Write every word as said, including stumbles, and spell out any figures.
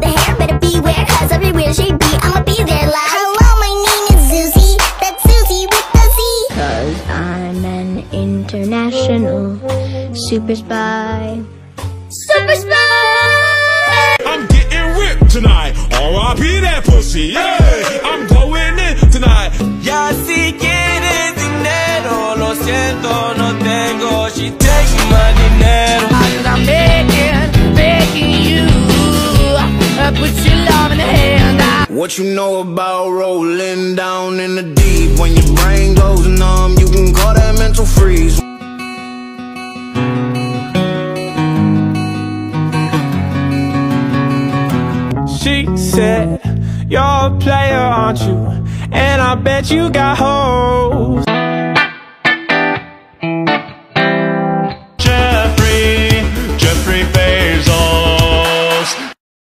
the hair, better beware, cause everywhere she be, I'ma be there like, hello, my name is Susie, that's Susie with the Z. Cause I'm an international super spy. Super spy! I'm getting ripped tonight, R I P that pussy, yeah. I'm going in tonight. Ya si quieres dinero, lo siento, no tengo. She taking my dinero. I'm begging, begging you, uh, put your love in the hand. I What you know about rolling down in the deep? When your brain goes numb, you can call that mental freeze. She said, you're a player, aren't you? And I bet you got hoes.